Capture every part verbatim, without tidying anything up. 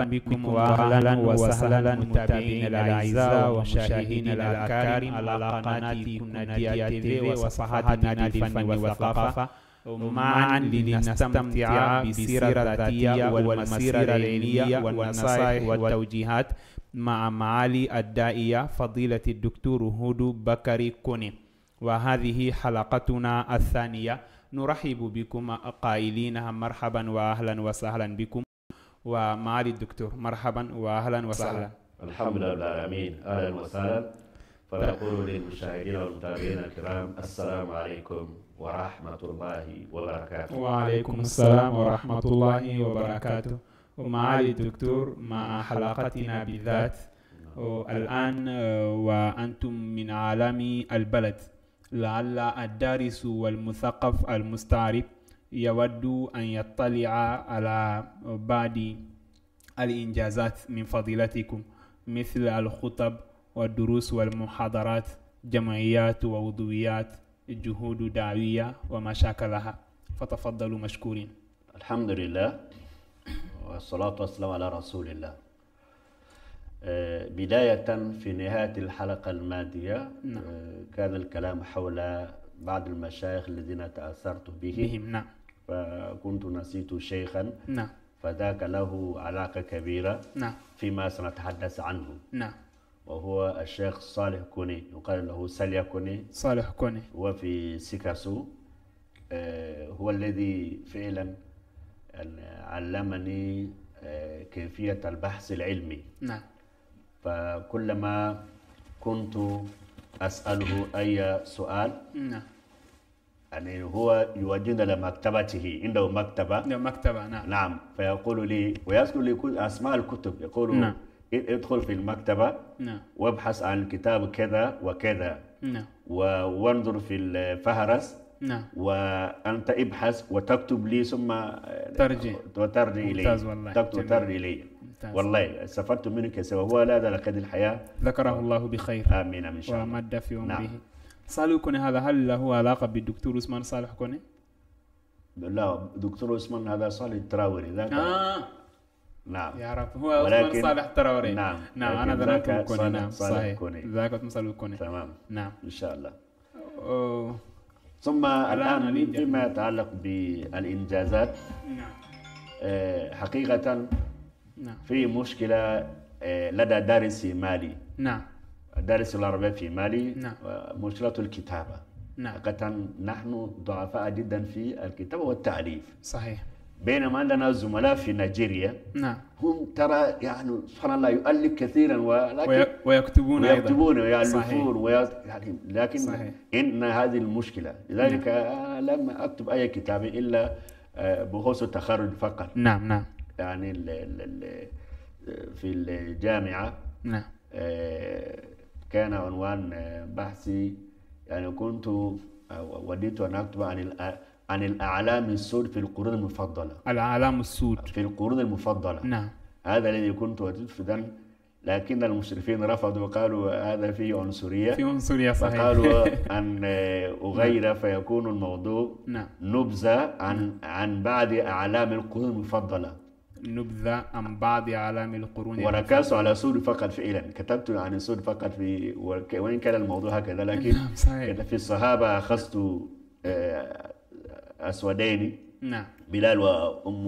بكم وأهلا وسهلا متابعين الأعزاء ومشاهدينا الأكارم على قناة كناديا تي في وصفحاتنا للفن والثقافة، معا لنستمتع بالسيرة الذاتية والمسيرة العلمية والنصائح والتوجيهات مع معالي الداعية فضيلة الدكتور هودو بكري كوني. وهذه حلقتنا الثانية، نرحب بكم قائلين مرحبا وأهلا وسهلا بكم. ومعالي الدكتور مرحبا وأهلا وسهلا. الحمد لله رب العالمين، أهلا وسهلا. فنقول للمشاهدين والمتابعين الكرام السلام عليكم ورحمة الله وبركاته. وعليكم السلام ورحمة الله وبركاته. ومعالي الدكتور مع حلقتنا بالذات الآن وأنتم من عالم البلد، لعل الدارس والمثقف المستعرب يود أن يطلع على بعض الإنجازات من فضيلتكم مثل الخطب والدروس والمحاضرات، جمعيات وعضويات، جهود دعوية وما شاكلها، فتفضلوا مشكورين. الحمد لله والصلاة والسلام على رسول الله. بداية في نهاية الحلقة الماضية نعم. كان الكلام حول بعض المشايخ الذين تأثرت به بهم نعم. فكنت نسيت شيخا نعم. فذاك له علاقة كبيرة نعم. فيما سنتحدث عنه نعم. وهو الشيخ صالح كوني، يقال له ساليا كوني. صالح كوني هو في سيكاسو، هو الذي فعلا علمني كيفية البحث العلمي. نعم. فكلما كنت أسأله أي سؤال نعم. يعني هو يودينا لمكتبته، عنده مكتبة مكتبة نعم. نعم. فيقول لي ويذكر لي أسماء الكتب، يقول نعم. ادخل في المكتبة نعم. وابحث عن الكتاب كذا وكذا نعم. وانظر في الفهرس نعم. وأنت ابحث وتكتب لي ثم ترجع وترجع إلي، تكتب وترجع إلي. والله استفدت منه كثيرا، وهو لا لقد الحياة ذكره الله بخير. آمين آمين إن شاء الله. ومد في عمره. نعم. صالح كوني هذا هل له علاقة بالدكتور عثمان صالح كوني؟ لا، دكتور عثمان هذا صالح التراوري ذاك. آه. نعم. يا رب هو عثمان صالح التراوري. نعم. نعم أنا ظننته كوني. نعم صحيح كوني. ذاك عثمان صالح كوني. تمام. نعم. إن شاء الله. أوه. ثم الآن فيما يتعلق بالإنجازات نعم. حقيقة نعم. في مشكلة لدى دارس في مالي. نعم. دارس العربية في مالي. نعم. مشكلة الكتابة. نعم. حقيقة نحن ضعفاء جدا في الكتابة والتعريف. صحيح. بينما عندنا زملاء في نيجيريا نعم. هم ترى يعني سبحان الله يؤلف كثيرا ولكن ويكتبون ويكتبون ويألفون ويأ... يعني لكن صحيح. إن هذه المشكلة، لذلك نعم. لم أكتب أي كتاب إلا بحوث التخرج فقط. نعم نعم. يعني ال ال ال في الجامعة نعم. كان عنوان بحثي يعني كنت وديت أن أكتب عن عن الأعلام السود في القرون المفضلة. الأعلام السود في القرون المفضلة. نعم. هذا الذي كنت وديت في ذن، لكن المشرفين رفضوا وقالوا هذا فيه عنصرية. في عنصرية صحيح. فقالوا أن أغير فيكون الموضوع نعم. نبذة عن عن بعض أعلام القرون المفضلة. نبذة عن بعض أعلام القرون. وركزت على سود فقط فعلا، كتبت عن السود فقط في وإن كان الموضوع هكذا، لكن نعم في الصحابة أخذت أسودين. نعم. بلال وأم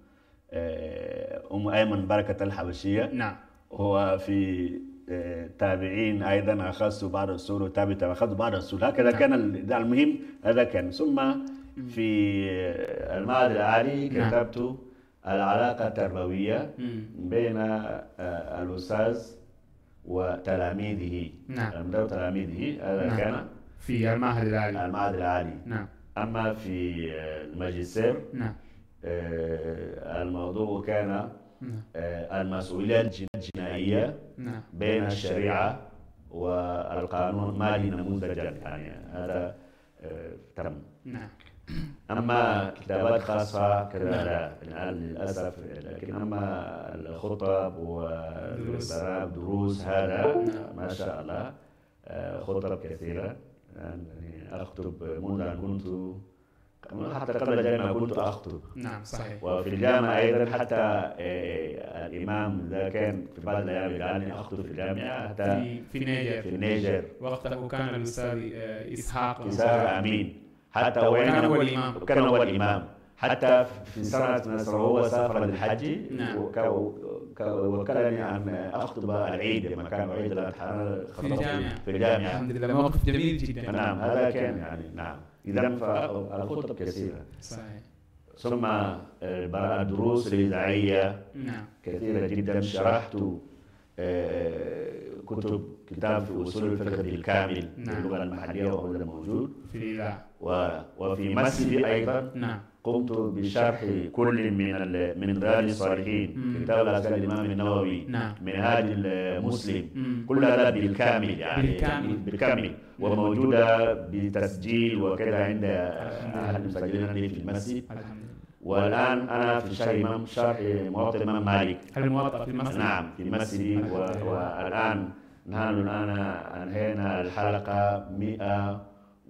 أم أيمن بركة الحبشية. نعم. هو في تابعين أيضا أخذت بعض السور وتابعت أخذت بعض السور، هكذا نعم. كان المهم هذا كان. ثم في المعهد العالي كتبت نعم. العلاقة التربوية بين الأستاذ وتلاميذه. نعم. تلاميذه هذا نعم. كان في المعهد العالي. المعهد العالي. نعم. أما في الماجستير نعم. الموضوع كان نعم. المسؤولية الجنائية نعم. بين الشريعة والقانون مالي نموذجا، يعني هذا تم. نعم. أما كتابات خاصة كذا لا للأسف، لكن أما الخطب والضرب دروس هذا ما شاء الله خطب كثيرة. يعني أكتب منذ أن كنت حتى قبل الجامعة كنت أخطب. نعم صحيح. وفي الجامعة أيضا حتى آه، الإمام إذا كان في بعض الأيام يجعلني أخطب في الجامعة حتى في في النيجر. في النيجر وقته كان الأستاذ آه، إسحاق إسحاق أمين حتى وين كان هو الإمام. كان هو الإمام حتى في سنة نصر هو سافر للحج. نعم. وكلني أن أخطب العيد لما كان عيد الأضحى في الجامعة. في الجامعة. الحمد لله موقف جميل جدا. نعم هذا كان يعني نعم. إذا فالخطب كثيرة. صحيح. ثم الدروس الإذاعية نعم كثيرة جدا. شرحت كتب كتاب في أصول الفقه بالكامل باللغة المحلية وهو موجود في الإذاعة. وفي مسجدي أيضا نعم قمت بشرح كل من من رياض الصالحين كتاب الأذكار الإمام النووي نعم. منهاج المسلم كل هذا بالكامل يعني بالكامل. بالكامل وموجودة بتسجيل وكذا عند أحد المسجلين عندي في المسجد. الحمد لله. والآن أنا في شرح إمام شرح موطئ الإمام مالك. الموظف في المسجد. نعم في مسجدي. والآن نحن الآن أنهينا الحلقة مئة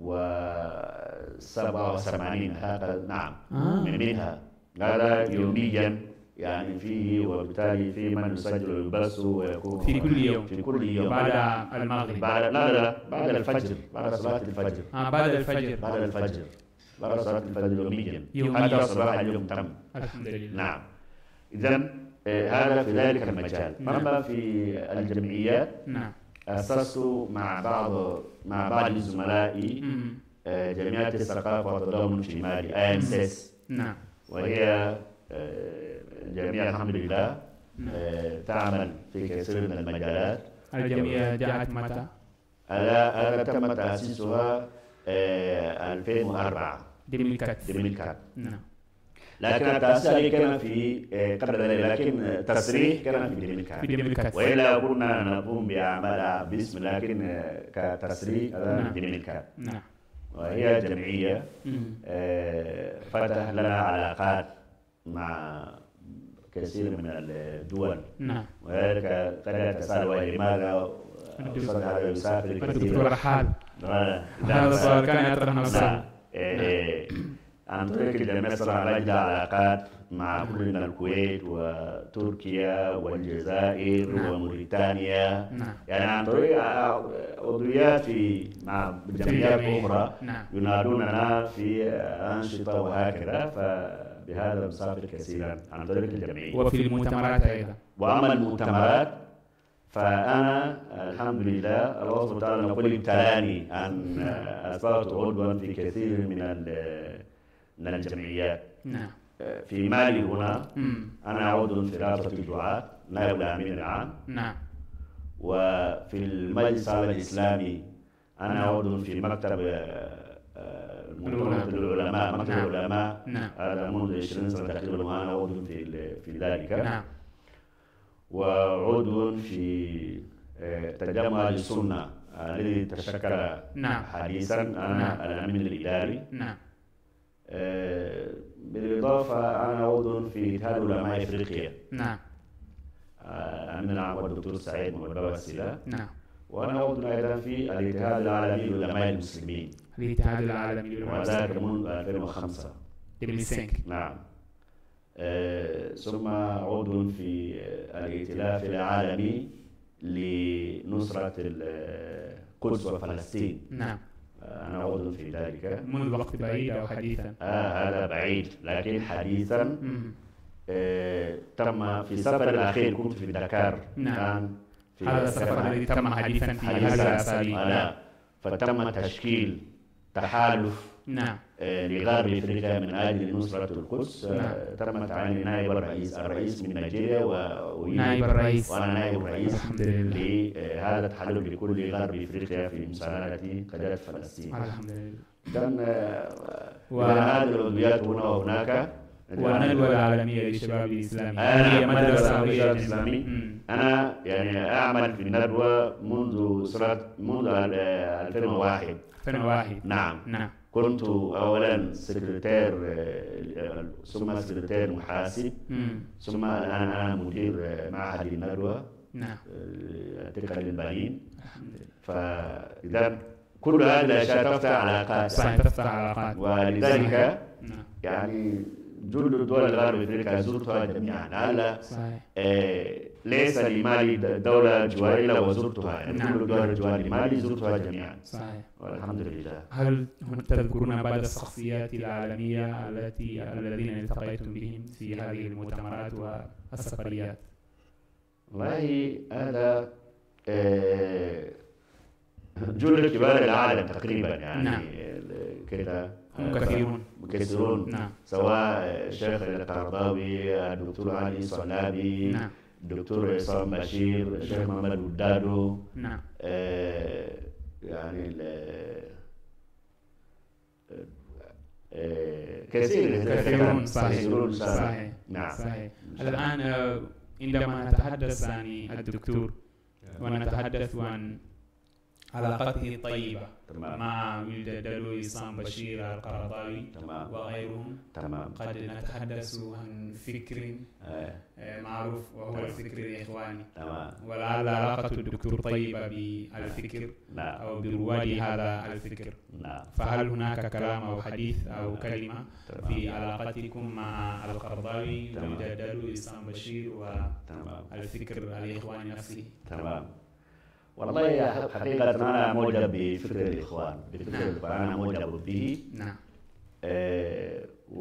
وسبعة وثمانين حلقة. نعم آه. منها هذا يوميا يعني فيه وبالتالي في من يسجل ويبث ويكون في كل يوم. في كل يوم بعد المغرب. بعد لا لا بعد الفجر بعد صلاة الفجر. آه بعد الفجر. بعد الفجر بعد صلاة الفجر يوميا يومياً. حتى صباح اليوم تم. الحمد لله. نعم. إذن آه هذا في ذلك المجال. نعم. أما في الجمعيات نعم أسست مع بعض مع بعض زملائي مم. آه جمعية الثقافة والتضامن الشمالي آي إم إس إس. نعم وهي آه جمعية الحمد لله آه تعمل في كثير من المجالات. الجمعية جاءت متى؟ هذا تم تأسيسها آه ألفين وأربعة. ديميلكات. ديميلكات. نعم. لكن التأسيس كان في قبل ذلك لكن التصريح كان في ديميلكات. في ديميلكات. وإلا كنا نقوم بأعمالها باسم لكن كتصريح هذا نعم. ديميلكات. نعم. وهي جمعية مم. آه فتح لنا علاقات مع كثير من الدول. نعم. وذلك قد تسأل لماذا الأستاذ هذا يسافر الدكتور كثيرا. رحال. لا، هذا لا، السؤال كان يطرح لا. نفسه. إيه، عن طريق الجمعية الصراحة لجأ علاقات مع كل من الكويت وتركيا والجزائر نعم. وموريتانيا. نعم. يعني عن طريق عضويات في مع جمعيات جمعية. أخرى نعم. ينادوننا في أنشطة وهكذا. فبهذا نسافر كثيرا عن طريق الجمعية. وفي المؤتمرات أيضا. وأما المؤتمرات فأنا الحمد لله الله سبحانه وتعالى نقول ابتلاني أن أصبحت عضوا في كثير من من الجمعيات. نعم. في مالي هنا مم. أنا عضو في رابطة الدعاة نائب الأمين العام. نعم. وفي المجلس الإسلامي أنا عضو في مكتب مكتب العلماء مكتب نعم. العلماء. نعم. هذا منذ عشرين سنة تقريبا وأنا عضو في في ذلك. نعم. وعضو في تجمع السنة الذي تشكل نعم. حديثا أنا نعم. الأمين الإداري. نعم. آه، بالإضافة أنا عضو في اتحاد علماء أفريقيا. نعم. الأمين العام والدكتور سعيد محمد وسيلة. نعم. وأنا عضو أيضا في الاتحاد العالمي للعلماء المسلمين. الاتحاد العالمي للعلماء وذلك منذ ألفين وخمسة. ألفين وخمسة. نعم. آه، ثم عضو في الائتلاف العالمي لنصرة القدس وفلسطين. نعم. أنا عضو في ذلك منذ وقت بعيد أو حديثا؟ آه هذا بعيد لكن حديثا مم. آه تم في السفر الأخير كنت في دكار. نعم. كان في هذا السفر الذي تم حديثا في حديثاً. هذا الأسابيع. آه فتم تشكيل تحالف نعم. آه لغرب أفريقيا من أجل نصرة القدس. آه نعم. تم تعيين نائب الرئيس الرئيس من نيجيريا و... نائب الرئيس. وأنا نائب الرئيس الحمد لله. لهذا التحالف لكل غرب أفريقيا في مساندة قضية فلسطين. الحمد لله. كان و- هذه العضويات هنا وهناك. والندوة العالمية للشباب الإسلامي أنا هي مدرسة الشباب عربية. الإسلامي. مم. أنا يعني أعمل في الندوة منذ سنة منذ ألفين وواحد. ألفين وواحد. نعم. نعم. كنت أولا سكرتير آه، ثم سكرتير محاسب مم. ثم الآن أنا مدير آه، معهد الندوة نعم. آه، تلك للبنين. الحمد لله. فإذا كل هذه الأشياء تفتح علاقات، صحيح تفتح علاقات، ولذلك نعم يعني جل الدول الغربية أفريقيا زرتها جميعا. هلا آه ليس لمالي دولة جوار إلا وزرتها، يعني نعم. كل الدول الجوار لمالي زرتها جميعا. صحيح. والحمد لله. هل تذكرون بعض الشخصيات العالمية التي الذين التقيتم بهم في هذه المؤتمرات والسفريات؟ والله هذا آه جل كبار العالم تقريبا يعني. نعم. كده هم كثيرون كثيرون. نعم. سواء الشيخ القرضاوي، الدكتور علي صلابي، نعم. الدكتور عصام بشير، الشيخ محمد ودادو. نعم. آه يعني آه كثير كثيرون. صحيح. كثيرون. صحيح. نعم. صحيح. الآن عندما نتحدث عن الدكتور ونتحدث عن علاقته الطيبة تمام. مع ولد دلو عصام بشير القرضاوي تمام. وغيرهم، تمام. قد نتحدث عن فكر آه. معروف وهو الفكر الإخواني. تمام. ولعل علاقة الدكتور طيبة بالفكر نعم. أو برواد هذا الفكر. نعم. فهل هناك كلام أو حديث أو كلمة تمام. في علاقتكم مع القرضاوي تمام. ولد دلو عصام بشير تمام. والفكر الإخواني نفسه؟ تمام. والله حقيقة أنا معجب بفكر الإخوان، بفكر نعم. الإخوان أنا معجب به. نعم. آه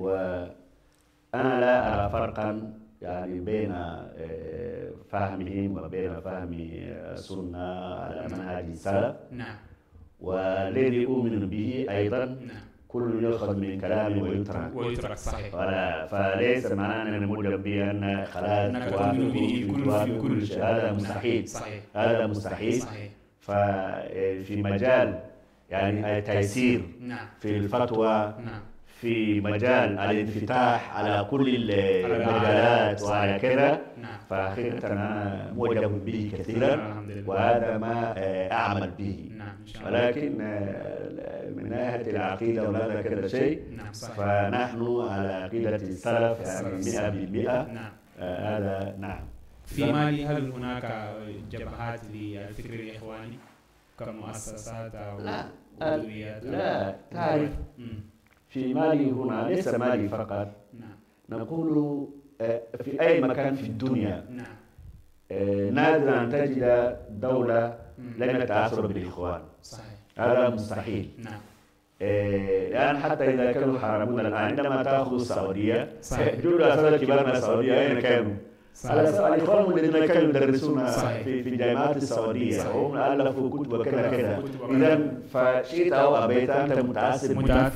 وأنا لا أرى فرقا يعني بين آه فهمهم وبين فهم السنة على منهج السلف. نعم. والذي أؤمن به أيضا نعم. كل يؤخذ من كلامي ويترك. ويترك. صحيح. ولا فليس معناه أن معجب به أن خلاص أنك تؤمن به كل كل شيء، هذا مستحيل. صحيح. هذا مستحيل. صحيح. ففي مجال يعني التيسير نعم. في الفتوى، نعم. في مجال الانفتاح على كل المجالات وعلى كذا، نعم. فحقيقة أنا معجب به كثيرا، الحمد لله. وهذا ما أعمل به. نعم إن شاء الله. ولكن من ناحية العقيدة ولا كذا شيء، نعم. صحيح. فنحن على عقيدة السلف يعني مئة بالمئة. نعم. هذا نعم. في مالي هل هناك جبهات للفكر الإخواني كمؤسسات أو لا عضويات؟ لا تعرف في مالي هنا ليس مالي فقط. نعم. نقول في أي مكان في الدنيا نعم. نادر أن تجد دولة لم يتأثر بالإخوان. صحيح. هذا مستحيل. نعم. الآن حتى إذا كانوا حرمون الآن عندما تأخذ السعودية، جل أساتذة كبار من السعودية أين كانوا؟ الإخوان الذين كانوا يدرسون في في الجامعات السعودية، هم ألفوا كتب وكذا كذا. إذا فشئت أو أبيت أنت متأثر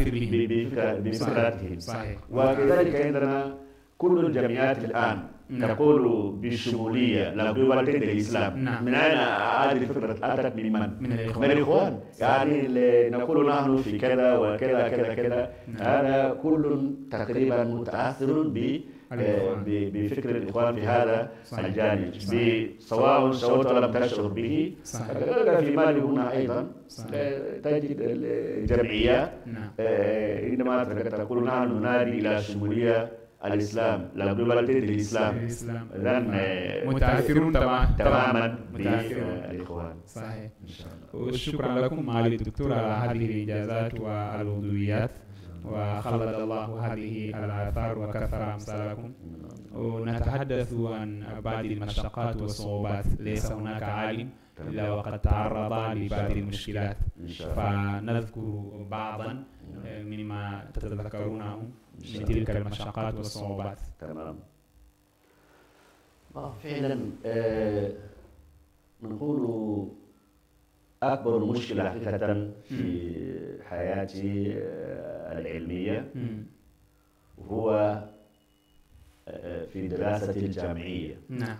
بفكرتهم. وكذلك عندنا كل الجمعيات الآن تقول بالشمولية لجلوبالية الإسلام. نعم. من أين هذه الفكرة أتت من من؟ من الإخوان. من الإخوان. يعني نقول نحن في كذا وكذا كذا كذا. نعم. هذا كل تقريبا متأثر ب بفكر الإخوان في هذا الجانب، سواء شعرت أو لم تشعر به. في مالي هنا أيضا تجد الجمعيات عندما تقول نحن ننادي إلى شمولية الإسلام، لا جلوبالية الإسلام، إذن متأثرون تماما بالإخوان. صحيح. وشكرا لكم معالي الدكتور على هذه الإنجازات والعضويات، وخلد الله هذه الآثار وكثر أمثالكم. ونتحدث عن بعض المشقات والصعوبات، ليس هناك عالم إلا وقد تعرض لبعض المشكلات، فنذكر بعضا مما تتذكرونه من تلك المشقات والصعوبات. تمام. فعلا آه نقول أكبر مشكلة حقيقة في حياتي العلمية هو في دراسة الجامعية. نعم.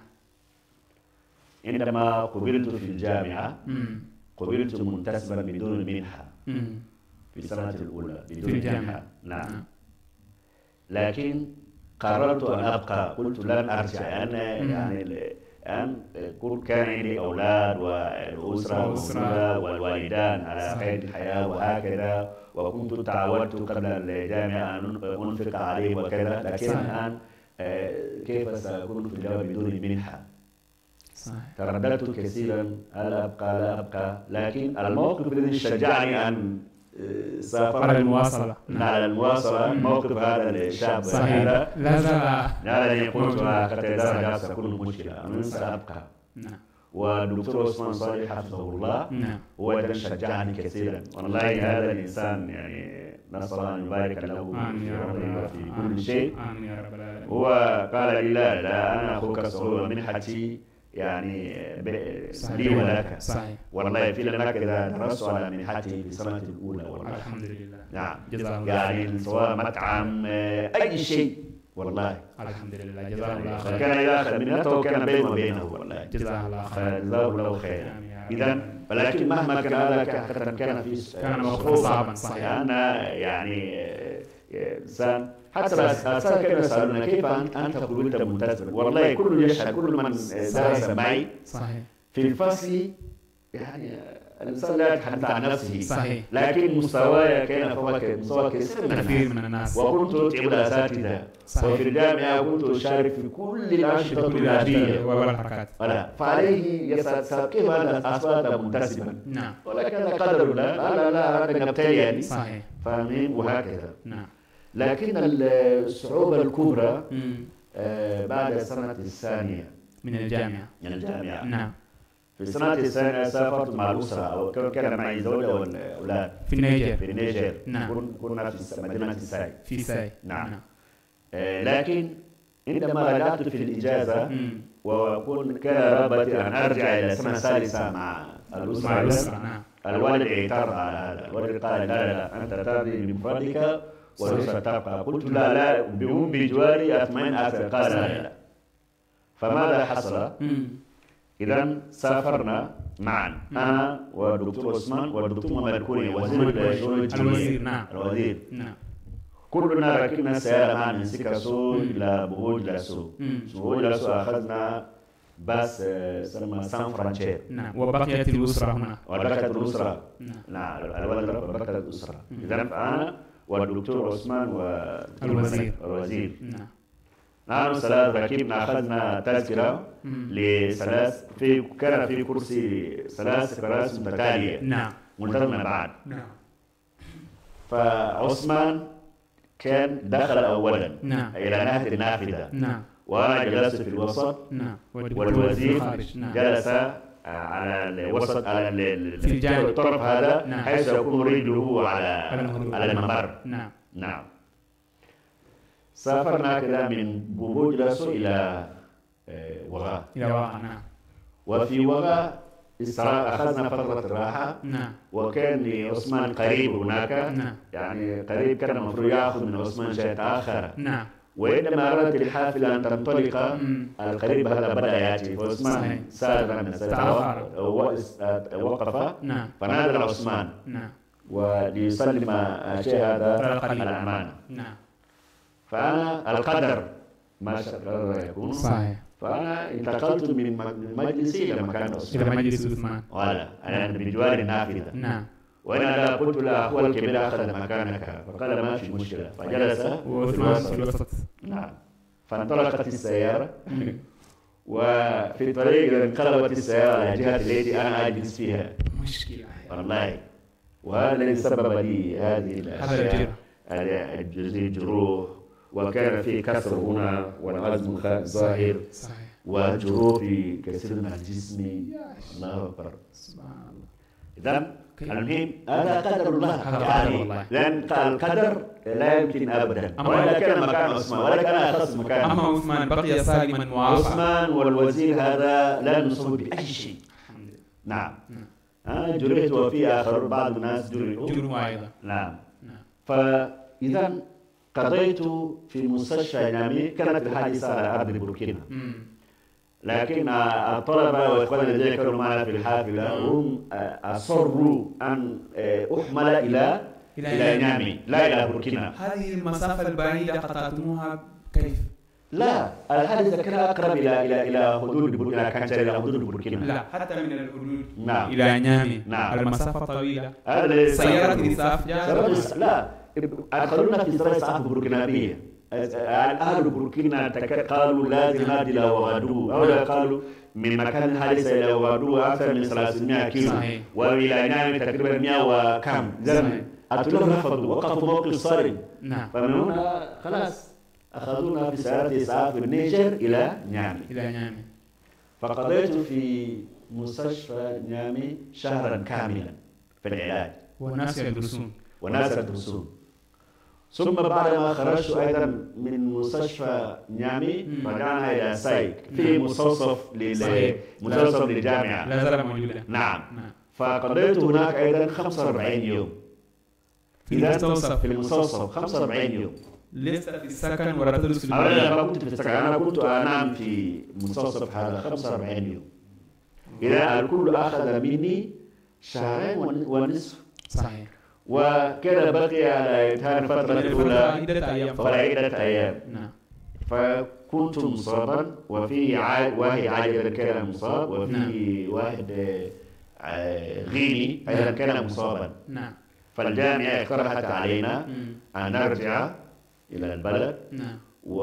عندما قبلت في الجامعة قبلت منتسبا بدون منحة في السنة الأولى بدون منحة. نعم. لكن قررت أن أبقى، قلت لن أرجع. أنا يعني أن كل كان عندي أولاد والأسرة موجودة والوالدان على قيد الحياة وهكذا، وكنت تعودت قبل الجامعة أن أنفق عليه وكذا، لكن الآن كيف سأكون في الجامعة بدون منحة؟ ترددت كثيرا هل أبقى لا أبقى، لكن الموقف الذي شجعني أن سافر على المواصلة. على المواصلة موقف هذا الشاب هذا لا زال هذا يقول حتى إذا سأكون مشكلة أنا سأبقى. نعم. والدكتور عثمان صالح حفظه الله نعم. هو الذي شجعني كثيرا والله. هذا الإنسان يعني نسأل الله أن يبارك له في كل شيء. آمين يا رب العالمين. هو قال لي لا لا أنا أخوك صعود منحتي يعني لي ولك. صحيح. والله في لنا كذا درست على منحتي في السنة الأولى والله. الحمد لله. نعم. جزاه الله. يعني سواء مطعم أي شيء والله. الحمد لله. جزاه الله خير. كان يأخذ منته كان بينه وبينه والله. جزاه الله خير. جزاه الله خير. إذا ولكن مهما كان هذا كان في كان موقفا صعبا. صحيح. أنا يعني إنسان حتى الأسئلة كانوا يسألون كيف أنت قلت منتسبا. والله كل يشهد كل من درس معي صحيح في الفصل يعني الإنسان لا يتحدث عن نفسه. صحيح. لكن مستواي كان فوق مستوى كثير من الناس. وكنت أتعب الأساتذة. وفي الجامعة كنت أشارك في كل الأنشطة الطلابية والحركات. فعليه يسأل كيف هذا أصبحت منتسبا. نعم. ولكن قدر الله لا لا لا أردنا نبتلي. صحيح. فاهمين وهكذا. نعم. لكن الصعوبة الكبرى آه بعد السنة الثانية من الجامعة. من الجامعة. نعم. في السنة الثانية سافرت مع الأسرة أو كان معي زوجة والأولاد في النيجر. في النيجر. نعم. كنا في مدينة ساي. في ساي. نعم. نعم. آه لكن عندما رجعت في الإجازة وكون كان رغبتي أن أرجع إلى السنة الثالثة مع الأسرة. مع الأسرة. نعم. الوالد اعترض على هذا. الوالد قال لا لا أنت ترضي بمفردك والأسرة تبقى. قلت لا لا بهم بجواري أطمئن أكثر. قال لا لا. فماذا حصل؟ إذا سافرنا معا أنا والدكتور عثمان والدكتور محمد الكوني وزير الوزير. نعم. الوزير. نعم. كلنا ركبنا السيارة معا من سيكاسو إلى بوهوج لاسو. بوهوج لاسو أخذنا باص سمى سان فرانشير. نعم. وبقيت الأسرة هنا. وبقيت الأسرة. نعم. نعم. الوالد وبقيت الأسرة. إذا أنا والدكتور عثمان والوزير. الوزير. نعم. نحن ثلاث ركبنا أخذنا تذكرة لثلاث في كان في كرسي ثلاث كراسي متتالية. نعم. ملتزمة بعض. نعم. فعثمان كان دخل أولا. نعم. إلى ناحية النافذة. نعم. وأنا جلست في الوسط. نعم. والوزير نعم. جلس على الوسط على في الجانب الطرف هذا. نعم. حيث يكون رجله على على الممر. نعم. نعم. سافرنا كذا من بوهوج لاسو إلى وغا. إلى وغا. نعم. وفي وغا أخذنا فترة راحة. نعم. وكان لعثمان قريب هناك. نعم. يعني قريب كان المفروض يأخذ من عثمان شيء آخر. نعم. وعندما أردت الحافلة أن تنطلق القريب هذا بدأ يأتي فعثمان سأل عن وقف. نعم. فنادى عثمان. نعم. وليسلم الشيء هذا الأمانة. نعم. فأنا القدر ما شاء الله يكون. صحيح. فأنا انتقلت من مجلسي إلى مكان عثمان. إلى مجلس عثمان. ولا أنا بجوار النافذة. نعم. وأنا قلت له أخوه الكبير أخذ مكانك فقال ما في مشكلة فجلس وعثمان في الوسط. نعم. فانطلقت السيارة وفي الطريق انقلبت السيارة على جهة التي أنا أجلس فيها. مشكلة والله. وهذا الذي سبب لي هذه الأشياء. الجروح وكان في كسر هنا والعزم ظاهر. صحيح. وجروح في كثير من الجسم. الله أكبر. سبحان الله. إذا المهم هذا قدر الله. يعني لأن القدر لا يمكن أبدا. ولا كان مكان عثمان ولا كان أخص مكان. أما عثمان بقي سالما معافى. عثمان والوزير هذا لا نصب بأي شيء. نعم. أنا جرحت وفي آخر بعض الناس جرحوا. جرحوا أيضا. نعم. فإذا قضيت في مستشفى نامي كانت الحادثة على أرض بوركينا. لكن الطلبة وإخواننا الذين كانوا معنا في الحافلة هم أصروا أن أحمل إلى إلى نامي لا إلى بوركينا. هذه المسافة البعيدة قطعتموها كيف؟ لا الحادثة كان أقرب إلى إلى إلى حدود بوركينا كانت إلى حدود بوركينا. لا حتى من الحدود. نعم. إلى نامي. نعم. المسافة طويلة. سيارة الإسعاف جاءت. لا أدخلونا في سيارة إسعاف بوركينابية. أهل بوركينا قالوا لازم هذه وغدو أو قالوا من مكان حادث إلى وادو أكثر من ثلاثمائة كيلو صحيح. وإلى نعم تقريبا مئة وكم زمن أتولهم رفضوا وقفوا موقف صارم. نعم. فمن هنا خلاص أخذونا في سيارة إسعاف من النيجر إلى نيامي. إلى نيامي. فقضيت في مستشفى نيامي شهرا كاملا في العلاج. والناس يدرسون. والناس يدرسون. ثم بعدما خرجت أيضا من مستشفى نيامي رجعنا إلى سايك في مستوصف مستوصف للجامعة. لا زال موجودا. نعم. فقضيت هناك أيضا خمسة وأربعين يوم. في المستوصف. في المستوصف خمسة وأربعين يوم. لست في السكن ولا تدرس في أنا البلد؟ ما كنت في السكن، أنا كنت أنام في مستوصف هذا خمسة وأربعين يوم. إذا الكل أخذ مني شهرين ونصف. صحيح. وكان بقي على إنتهاء الفترة الأولى عدة أيام. عدة أيام. نعم. فكنت مصابا وفي واحد عاجل كان مصاب وفي نعم. واحد غيني أيضا كان مصابا. نعم. فالجامعة اقترحت علينا أن نرجع إلى البلد. نعم.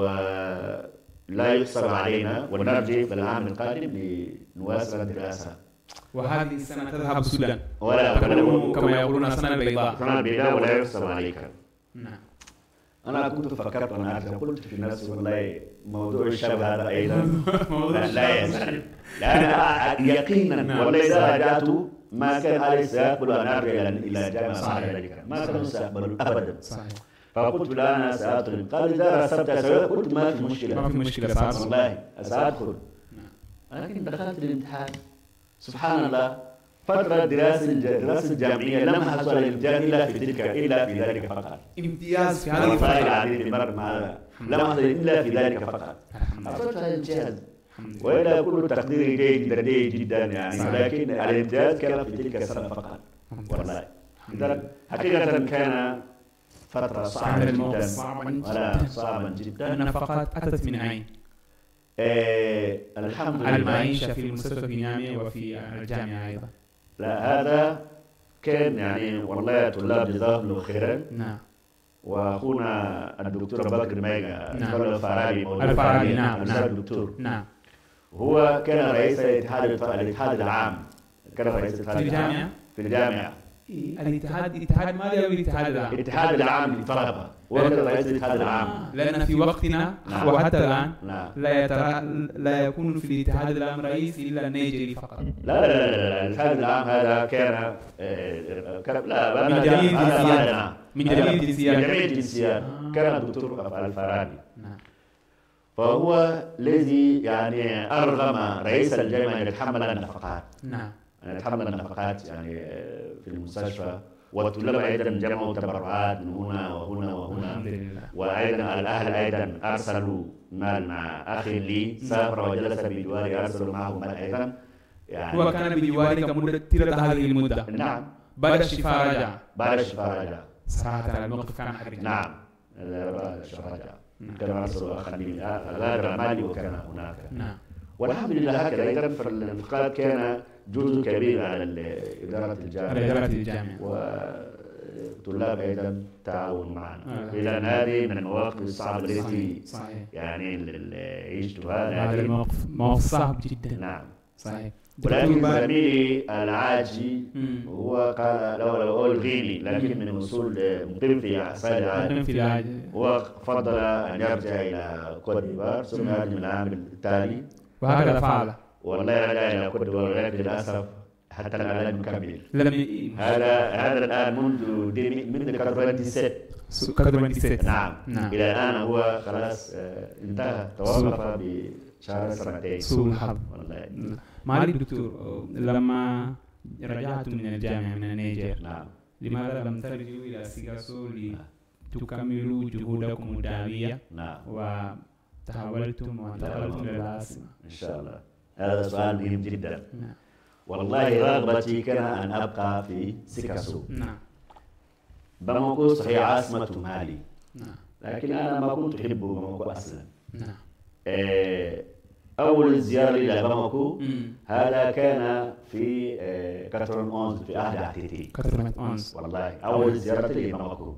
ولا يحسب علينا ونرجع في العام القادم لنواصل الدراسة. وهذه السنة تذهب السودان ولا تكون كما يقولون سنة بيضاء. سنة بيضاء ولا يحسب عليك. نعم. أنا كنت فكرت أن أرجع، قلت في نفسي والله موضوع الشاب هذا أيضا لا يزال، لأن يقينا والله إذا رجعت ما كان علي سيقبل أن أرجع إلى الجامعة بعد ذلك، ما كان سيقبل أبدا. صحيح. فقلت لا أنا سأدخل، قال إذا رسبت سيقبل، قلت ما في مشكلة. ما في مشكلة سأدخل. والله سأدخل. لكن دخلت الامتحان سبحان الله، فترة دراسة دراسة الجامعية لم أحصل على الامتياز إلا في تلك إلا في ذلك فقط. امتياز في هذه والله الفترة. العظيم مرة ما لم أحصل إلا في ذلك فقط. حصلت على الامتياز. وإلا كل تقديري جيد جدا جيد جدا يعني، ولكن الامتياز كان في تلك السنة فقط. والله إذا حقيقة كان فترة صعبة جدا. ولا صعبة جدا. النفقات أتت من أين؟ إيه الحمد لله. المعيشة في المستشفى في نيامي وفي الجامعة أيضا. لا هذا كان يعني والله طلاب جزاهم الله خيرا. نعم. واخونا الدكتور بكر ميغا نعم. الفارابي الفارابي نعم نعم الدكتور نعم. هو كان رئيس الاتحاد الاتحاد العام، كان رئيس الاتحاد في الجامعة في الجامعة الاتحاد الاتحاد مالي أو الاتحاد العام؟ الاتحاد العام للطلبة، وكان رئيس الاتحاد العام. لأن في وقتنا نعم. وحتى الآن نعم. لا يترى لا يكون في الاتحاد العام رئيس إلا النيجري فقط. لا لا لا لا الاتحاد العام هذا كان كان لا من جميع الجنسيات من جميع الجنسيات جميع الجنسيات كان الدكتور الفارابي. نعم. فهو الذي يعني أرغم رئيس الجامعة أن يتحمل النفقات. نعم. أن يتحمل النفقات يعني في المستشفى، والطلاب أيضا جمعوا تبرعات من هنا وهنا وهنا. الحمد لله. وأيضا الأهل أيضا أرسلوا مال مع أخ لي سافر وجلس بجواري، أرسلوا معه مال أيضا يعني. هو كان بجوارك مدة طيلة هذه المدة. نعم. بعد الشفاء رجع. بعد الشفاء رجع. صراحة الموقف كان حرج. نعم. بعد الشفاء رجع. كان أرسلوا أخ لي غادر مالي وكان هناك. نعم. والحمد لله هكذا أيضا فالانتقاد كان جزء كبير على إدارة الجامعة. على إدارة الجامعة. والطلاب أيضا تعاون معنا. إلى هذه من المواقف الصعبة التي يعني عشتها. هذا الموقف موقف صعب جدا. نعم. صحيح. ولكن زميلي العاجي هو قال لو لو الغيني لكن من وصول مقيم في عسال العاجي، هو فضل أن يرجع إلى كوت ديفوار ثم يهاجم العام التالي. وهكذا فعل. والله رجع إلى كوت ديفوار ولكن للأسف حتى الآن لم يكمل. لم هذا هذا الآن منذ من ثمانية وثمانين. نعم. نعم. إلى الآن هو خلاص انتهى، توقف بشهر سنتين. سوء الحظ. والله. معالي الدكتور، لما رجعت من الجامعة من النيجر، نعم. لماذا لم ترجعوا إلى سيغاسو لتكملوا جهودكم الدعوية؟ نعم. وتحولتم وانتقلتم للعاصمة؟ إن شاء الله. هذا سؤال مهم جدا. نعم. والله رغبتي كان أن أبقى في سيغاسو. نعم. باماكو صحيح عاصمة مالي. نعم. لكن أنا ما كنت أحب باماكو أصلا. نعم. إيه أول زيارة إلى باماكو هذا كان في ثمانية وثمانين في عهد عتيتي. والله أول زيارة لباماكو.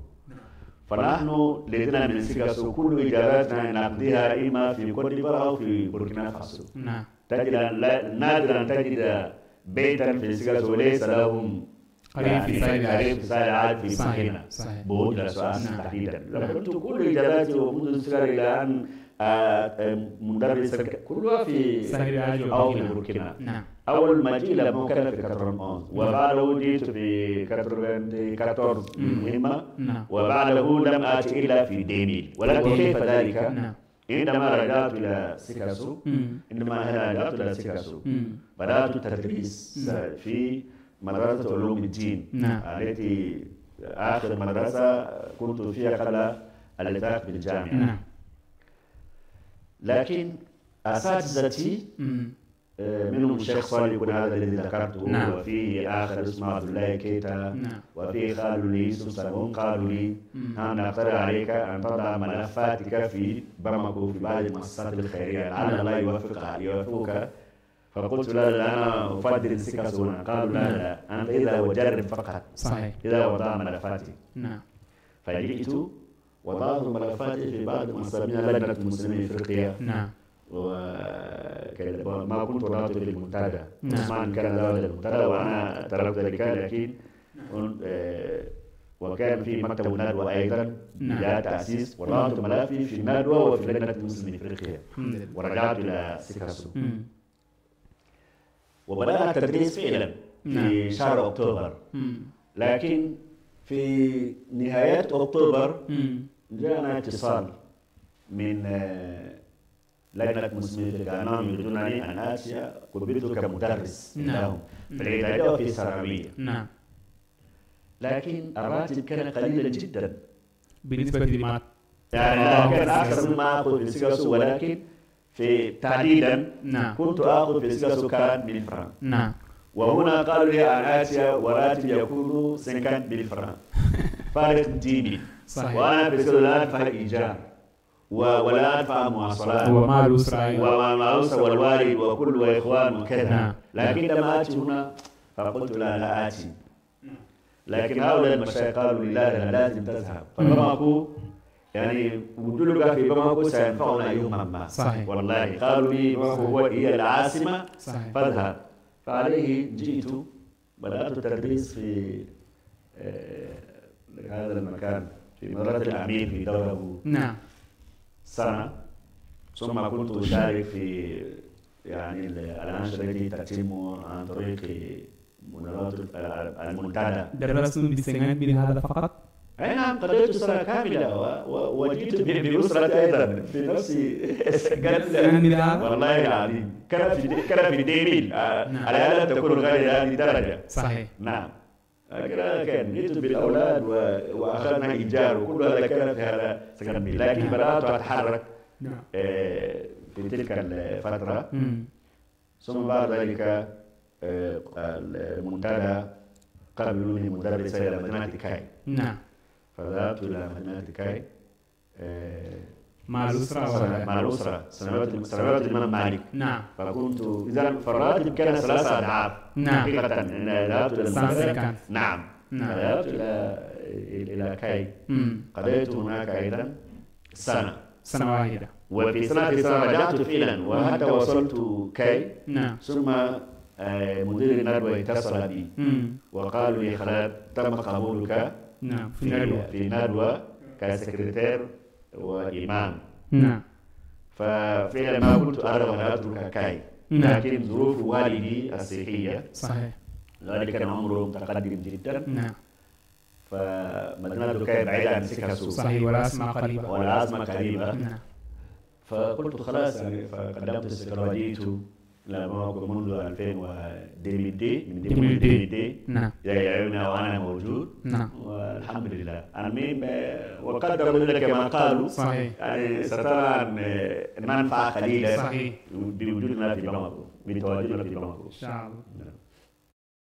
فنحن لدينا من سيغاسو كل إجازاتنا نقضيها إما في كوت ديفوار أو في بوركينا فاسو. نعم. تجد نادرا تجد بيتا في سيغاسو ليس لهم قريب في سائر قريب في سائر العالم في صحيح. سكينة صحيح. بوجه سؤال تحديدا. لما كنت كل إجاباتي ومنذ الصغر إلى أن مدرس كلها في سائر أو في بوركينا. نعم. أول ما جي لما كان في أربعة وبعده جيت في أربعة مهمة نعم. وبعده لم آتي إلا في ديمي. ولكن كيف ذلك؟ نعم. عندما رجعت إلى سيكاسو عندما هنا رجعت إلى سيكاسو بدأت التدريس في مدرسة علوم الدين نعم. التي آخر مدرسة كنت فيها قبل الالتحاق بالجامعة. نعم. لكن أساتذتي منهم الشيخ صالح يكون هذا الذي ذكرته. نعم. وفيه آخر اسمه عبد الله كيتا. نعم. وفيه قالوا لي يوسف سلمون قالوا لي أنا أقترح عليك أن تضع ملفاتك في باماكو في بعض المؤسسات الخيرية لعل الله يوفقها يوفقك. فقلت لا لا أنا أفضل سيكاسو. قالوا لا لا أنت إذا وجرب فقط. صحيح. إذا وضع ملفاتي. نعم. فجئت وضعت ملفاتي في بعض مسامير لجنة المسلمين في أفريقيا. نعم. وما كنت وضعت في المنتدى. نعم. عثمان كان ذلك المنتدى وأنا تركت ذلك. لكن وكان في مكتب الندوة أيضا جاء تأسيس وضعت ملفي في الندوة وفي لجنة المسلمين في أفريقيا. ورجعت إلى سيكاسو. وبدأنا التدريس فعلا في شهر أكتوبر. لكن في نهاية أكتوبر جاءنا اتصال من لجنة المسلمين في غانا يريدونني أن آتي قبلت كمدرس لهم في الإعدادية وفي الثانوية. نعم. لكن الراتب كان قليلا جدا بالنسبة لما يعني كان أكثر مما أخذ في سيكاسو. ولكن في تحديدا نعم. كنت آخذ في سيكاسو كان مية فرنك. نعم. وهنا قالوا لي أن آتي وراتب يكون خمسين مية فرنك فارق ديني. صحيح. وأنا في سيكاسو لا أدفع إيجار ولا أدفع مواصلات ومع الأسرة ومع الأسرة والوالد وكل وإخوان وكذا. نعم. لكن لما آتي هنا فقلت لا لا آتي. لكن هؤلاء المشايخ قالوا لي لا لا لازم تذهب. فبماكو يعني وجودك في بماكو سينفعنا يوما ما. صحيح. والله قالوا لي هو هي العاصمة. صحيح. فاذهب. فعليه جئت بدأت التدريس في هذا المكان في مدرسة الأمين في دولة نعم. سنة. ثم كنت أشارك في يعني الأنشطة التي تتم عن طريق المنتدى. درستم بسنين من هذا فقط؟ أي نعم قضيت سنة كاملة وجئت بأسرتي أيضا في نفسي سنة. والله العظيم كان في كان في ديميل على ألا تكون غير هذه الدرجة. صحيح. نعم. هكذا كان جئت بالأولاد وأخذنا إيجار وكل هذا كان في هذا سكن. لكن بدأت أتحرك في تلك الفترة. ثم بعد ذلك المنتدى قبلوني مدرس إلى مدينة كاي. نعم. فذهبت إلى مدينة كاي مع الأسرة مع الأسرة سنوات سنوات الإمام مالك. نعم. فكنت إذا فالراتب كان ثلاثة أضعاف. نعم. حقيقة إن ذهبت إلى المدرسة. نعم. نعم. ذهبت إلى إلى كاي. قضيت هناك أيضا سنة. سنة واحدة. وفي سنة سنة رجعت فعلا وحتى وصلت كاي. نعم. ثم مدير الندوة اتصل بي وقالوا لي خلاص تم قبولك. نعم. في ندوة. في ندوة كسكرتير وإمام. نعم. ففعلا ما كنت أرى أن أترك كاي. نعم. لكن ظروف والدي الصحية. صحيح. ذلك كان عمره متقدم جدا. نعم. فمدينة كاي بعيدة عن سيكاسو. صحيح. والعاصمة قريبة. والعاصمة قريبة. نعم. فقلت خلاص يعني فقدمت السكر وجئت لما منذ ألفين ودي من دي. نعم. يعيونا وأنا موجود. نعم. والحمد لله. المهم وقدروا لك كما قالوا. صحيح. يعني سترى المنفعة قليلة. صحيح. بوجودنا في باماكو بتواجدنا في باماكو. إن شاء الله.